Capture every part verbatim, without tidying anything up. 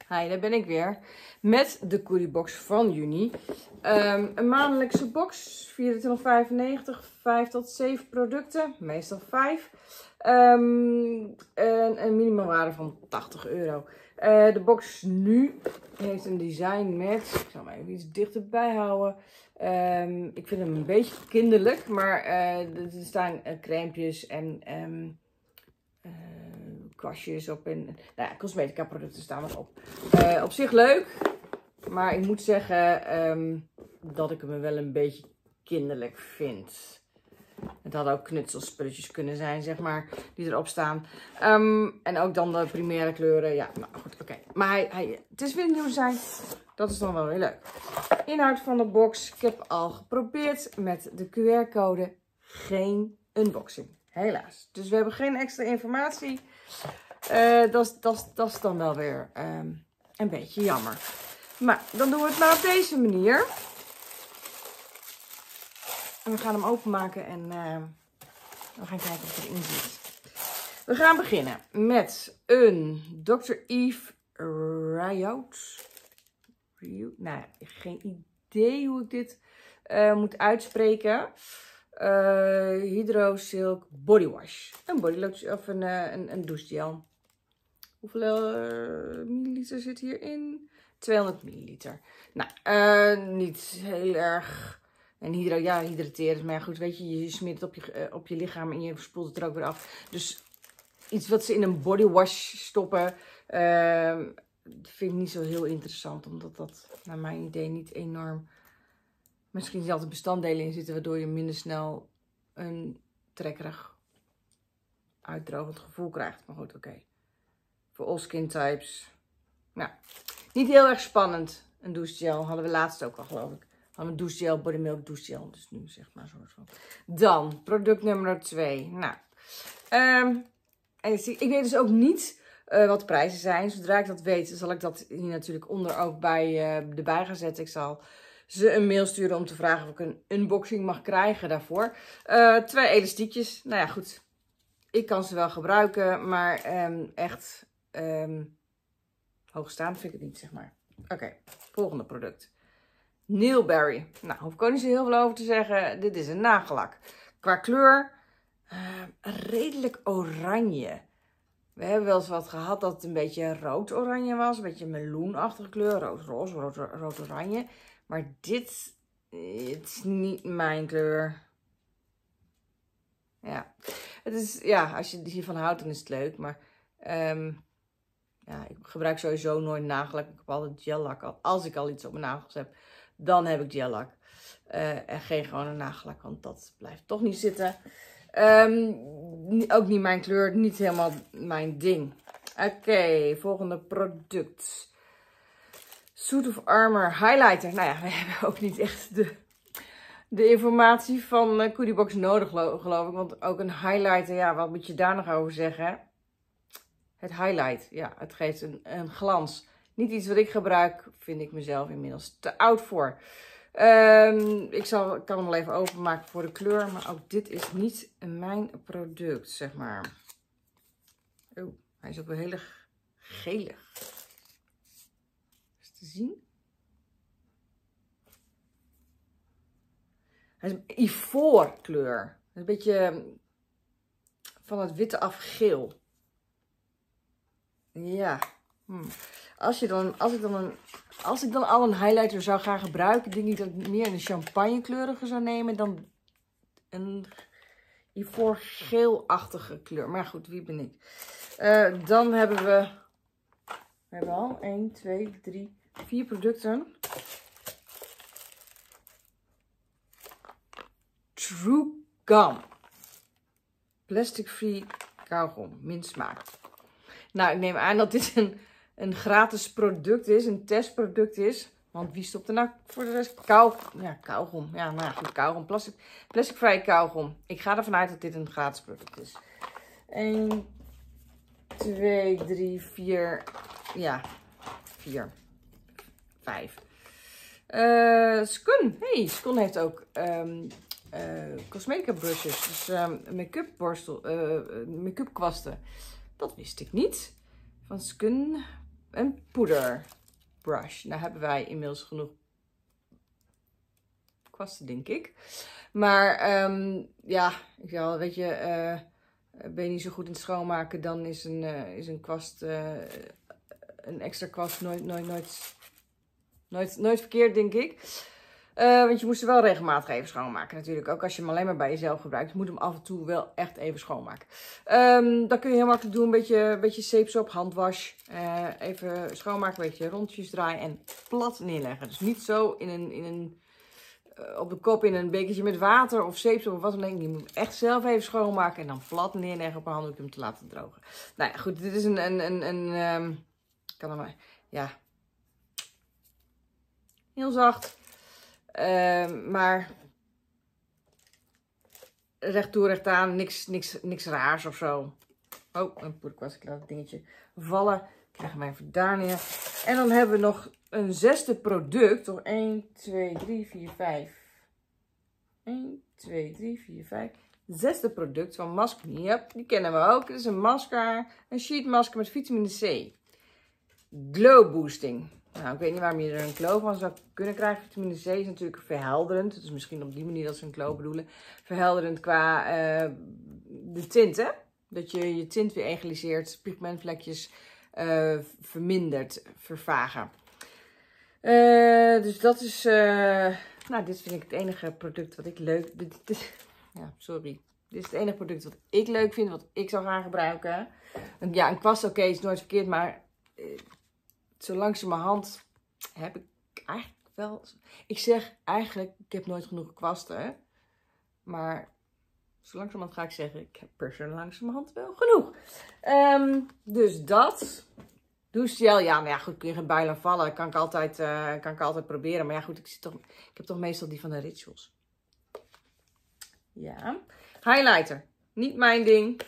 Hi, daar ben ik weer met de Goodiebox van juni. Um, een maandelijkse box, vierentwintig vijfennegentig, vijf tot zeven producten, meestal vijf. Um, een, een minimumwaarde van tachtig euro. Uh, de box nu heeft een design met, ik zal hem even iets dichterbij houden. Um, ik vind hem een beetje kinderlijk, maar uh, er staan uh, crèmpjes en um, uh, kwastjes op en nou ja, cosmetica producten staan erop. Uh, op zich leuk, maar ik moet zeggen um, dat ik hem wel een beetje kinderlijk vind. Het hadden ook knutselspulletjes kunnen zijn, zeg maar, die erop staan. Um, en ook dan de primaire kleuren. Ja, nou goed, oké. Okay. Maar hij, hij, het is weer een nieuw design. Dat is dan wel weer leuk. Inhoud van de box. Ik heb al geprobeerd met de Q R-code. Geen unboxing. Helaas. Dus we hebben geen extra informatie. Uh, dat is dan wel weer um, een beetje jammer. Maar dan doen we het maar op deze manier. En we gaan hem openmaken en uh, we gaan kijken wat erin zit. We gaan beginnen met een dokter Eve Ryout. Nou, geen idee hoe ik dit uh, moet uitspreken. Uh, Hydro Silk Body Wash. Een body lotion of een, uh, een, een douchegel. Hoeveel uh, milliliter zit hierin? tweehonderd milliliter. Nou, uh, niet heel erg. En hydro, ja, hydrateert. Maar goed, weet je, je smeert het op je, uh, op je lichaam en je spoelt het er ook weer af. Dus iets wat ze in een body wash stoppen, uh, vind ik niet zo heel interessant. Omdat dat, naar mijn idee, niet enorm... Misschien zelfs de bestanddelen in zitten, waardoor je minder snel een trekkerig, uitdrogend gevoel krijgt. Maar goed, oké. Okay. Voor all skin types. Nou, niet heel erg spannend. Een douchegel hadden we laatst ook al, geloof ik. Hadden we een douchegel, body milk douchegel. Dus nu zeg maar een soort van. Dan, product nummer twee. Nou, um, en ik weet dus ook niet uh, wat de prijzen zijn. Zodra ik dat weet, zal ik dat hier natuurlijk onder ook bij uh, erbij gaan zetten. Ik zal ze een mail sturen om te vragen of ik een unboxing mag krijgen daarvoor. Uh, twee elastiekjes. Nou ja, goed. Ik kan ze wel gebruiken, maar um, echt um, hoogstaand vind ik het niet, zeg maar. Oké, okay, volgende product. Nailberry. Nou, hoef ik ook niet zo heel veel over te zeggen. Dit is een nagellak. Qua kleur, uh, redelijk oranje. We hebben wel eens wat gehad dat het een beetje rood-oranje was. Een beetje meloenachtige kleur. Rood-roze, rood-oranje. Maar dit het is niet mijn kleur. Ja. Het is, ja, als je hiervan houdt, dan is het leuk. Maar um, ja, ik gebruik sowieso nooit nagellak. Ik heb altijd gel-lak. Als ik al iets op mijn nagels heb, dan heb ik gel-lak. Uh, en geen gewone nagellak, want dat blijft toch niet zitten. Um, ook niet mijn kleur, niet helemaal mijn ding. Oké, okay, volgende product. Suit of Armor Highlighter. Nou ja, we hebben ook niet echt de, de informatie van uh, Goodiebox nodig, geloof, geloof ik. Want ook een highlighter, ja, wat moet je daar nog over zeggen? Het highlight, ja, het geeft een, een glans. Niet iets wat ik gebruik, vind ik mezelf inmiddels te oud voor. Um, ik, zal, ik kan hem wel even openmaken voor de kleur, maar ook dit is niet mijn product, zeg maar. Oh, hij is ook wel heel erg gelig. Is te zien? Hij is een ivoorkleur. Een beetje van het witte af geel. Ja. Hm. Als, je dan, als, ik dan een, als ik dan al een highlighter zou gaan gebruiken, denk ik dat ik meer een champagnekleurige zou nemen dan een ivoorgeelachtige kleur. Maar goed, wie ben ik? Uh, dan hebben we, we hebben al één, twee, drie, vier producten. True Gum. Plastic free kauwgom, mint smaak. Nou, ik neem aan dat dit een, een gratis product is, een testproduct is. Want wie stopt er nou voor de rest? Kou, ja, kauwgom. Ja, nou ja, goed, kauwgom. Plastic, plasticvrije kauwgom. Ik ga ervan uit dat dit een gratis product is. één, twee, drie, vier. Ja, vier. vijf. Uh, Skun. Hey, Skun heeft ook um, uh, cosmetica brushes. Dus um, make-up borstel, uh, make-up kwasten. Dat wist ik niet. Van Skun. een poederbrush. Nou hebben wij inmiddels genoeg kwasten, denk ik. Maar um, ja, ik zeg al, weet je, uh, ben je niet zo goed in het schoonmaken, dan is een, uh, is een kwast, uh, een extra kwast nooit, nooit, nooit, nooit, nooit verkeerd, denk ik. Uh, want je moest er wel regelmatig even schoonmaken natuurlijk. Ook als je hem alleen maar bij jezelf gebruikt. Je moet hem af en toe wel echt even schoonmaken. Um, dat kun je heel makkelijk doen. Een beetje, een beetje zeepsop, handwas. Uh, even schoonmaken, een beetje rondjes draaien en plat neerleggen. Dus niet zo in een, in een, uh, op de kop in een bekertje met water of zeepsop of wat dan ook. Je moet hem echt zelf even schoonmaken en dan plat neerleggen op een handdoek om hem te laten drogen. Nou ja, goed. Dit is een... een, een, een um, kan er maar... Ja. Heel zacht. Uh, maar recht toe, recht aan, niks, niks, niks raars of zo. Oh, een poederkwast, ik laat het dingetje vallen. Krijgen wij even daar neer. En dan hebben we nog een zesde product. Toch één, twee, drie, vier, vijf. één, twee, drie, vier, vijf. Zesde product van Masker. Yep, die kennen we ook. Het is een masker, een sheet masker met vitamine C. Glow boosting. Nou, ik weet niet waarom je er een glow van zou kunnen krijgen. Vitamine C is natuurlijk verhelderend. Dus misschien op die manier dat ze een glow bedoelen. Verhelderend qua uh, de tint, hè? Dat je je tint weer egaliseert. Pigmentvlekjes uh, vermindert, vervagen. Uh, dus dat is... Uh, nou, dit vind ik het enige product wat ik leuk... Dit, dit, ja, sorry. Dit is het enige product wat ik leuk vind. Wat ik zou gaan gebruiken. Ja, een kwast, oké, okay, is nooit verkeerd, maar... Uh, Zo langzamerhand heb ik eigenlijk wel... Ik zeg eigenlijk, ik heb nooit genoeg kwasten. Maar zo langzamerhand ga ik zeggen, ik heb er zo langzamerhand wel genoeg. Um, dus dat. Douchegel, ja, nou ja, goed, kun je geen builen vallen. Kan ik altijd, uh, kan ik altijd proberen. Maar ja, goed, ik, zit toch, ik heb toch meestal die van de Rituals. Ja. Highlighter. Niet mijn ding.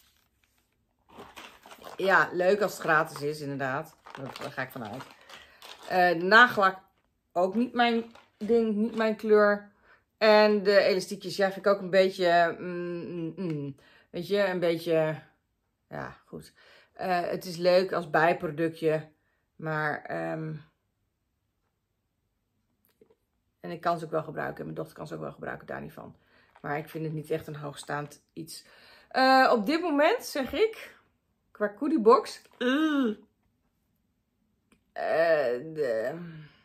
Ja, leuk als het gratis is, inderdaad. Daar ga ik vanuit. Uh, de nagellak ook niet mijn ding, niet mijn kleur. En de elastiekjes, ja, vind ik ook een beetje, mm, mm, weet je, een beetje, ja, goed. Uh, het is leuk als bijproductje, maar, um, en ik kan ze ook wel gebruiken. Mijn dochter kan ze ook wel gebruiken, daar niet van. Maar ik vind het niet echt een hoogstaand iets. Uh, op dit moment zeg ik, qua goodiebox, uh, Uh, de...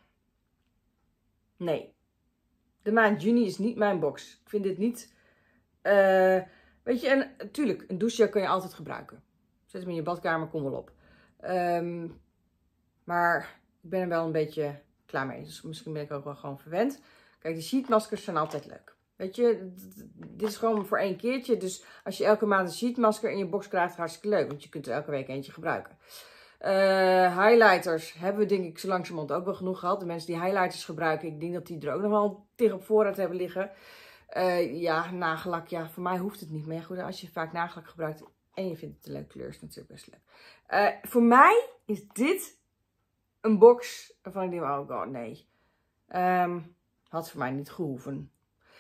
Nee. De maand juni is niet mijn box. Ik vind dit niet... Uh, weet je, en natuurlijk, een douchegel kun je altijd gebruiken. Zet hem in je badkamer, kom wel op. Um, maar ik ben er wel een beetje klaar mee. Dus misschien ben ik ook wel gewoon verwend. Kijk, die sheetmaskers zijn altijd leuk. Weet je, dit is gewoon voor één keertje. Dus als je elke maand een sheetmasker in je box krijgt, hartstikke leuk. Want je kunt er elke week eentje gebruiken. Uh, highlighters hebben we denk ik zo langzamerhand ook wel genoeg gehad. De mensen die highlighters gebruiken, ik denk dat die er ook nog wel tegen op voorraad hebben liggen. Uh, ja, nagellak, ja, voor mij hoeft het niet meer. Goed, als je vaak nagellak gebruikt en je vindt het een leuke kleur, is het natuurlijk best leuk. Uh, voor mij is dit een box waarvan ik denk, oh god, nee. Um, had voor mij niet gehoeven.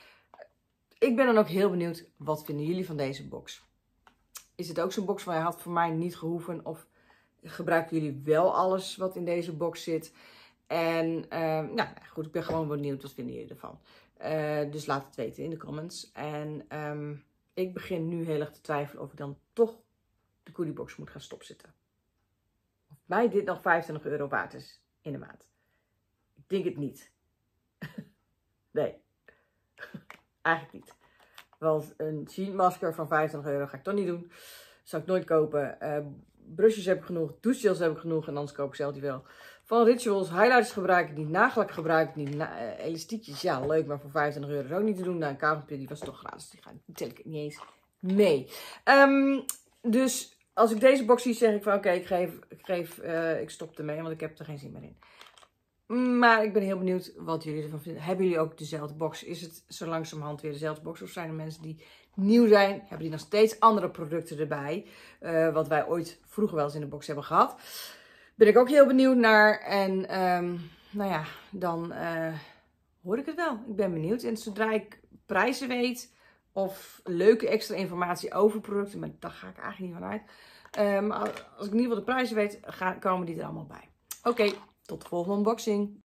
Ik ben dan ook heel benieuwd, wat vinden jullie van deze box? Is het ook zo'n box waar je had voor mij niet gehoeven? Of gebruiken jullie wel alles wat in deze box zit? En um, nou goed, ik ben gewoon benieuwd, wat vinden jullie ervan? Uh, dus laat het weten in de comments. En um, ik begin nu heel erg te twijfelen of ik dan toch de goodiebox moet gaan stopzetten. Of mij dit nog vijfentwintig euro waard is in de maand. Ik denk het niet. Nee. Eigenlijk niet. Want een sheetmasker van vijfentwintig euro ga ik toch niet doen. Zou ik nooit kopen. Uh, brushes heb ik genoeg. Douchegels heb ik genoeg. En anders koop ik zelf die wel. Van Rituals. Highlighters gebruik ik niet. Nagellak gebruik ik niet. Na uh, elastiekjes. Ja, leuk. Maar voor vijfentwintig euro is ook niet te doen. Nou, een kauwgompje die was toch gratis. Die, die tel ik niet eens mee. Um, dus als ik deze box zie, zeg ik van oké, okay, ik geef, ik, geef uh, ik stop ermee. Want ik heb er geen zin meer in. Maar ik ben heel benieuwd wat jullie ervan vinden. Hebben jullie ook dezelfde box? Is het zo langzamerhand weer dezelfde box? Of zijn er mensen die nieuw zijn? Hebben die nog steeds andere producten erbij? Uh, wat wij ooit vroeger wel eens in de box hebben gehad. Ben ik ook heel benieuwd naar. En um, nou ja, dan uh, hoor ik het wel. Ik ben benieuwd. En zodra ik prijzen weet of leuke extra informatie over producten, maar daar ga ik eigenlijk niet van uit. Uh, maar als ik in ieder geval de prijzen weet, gaan, komen die er allemaal bij. Oké, okay, tot de volgende unboxing.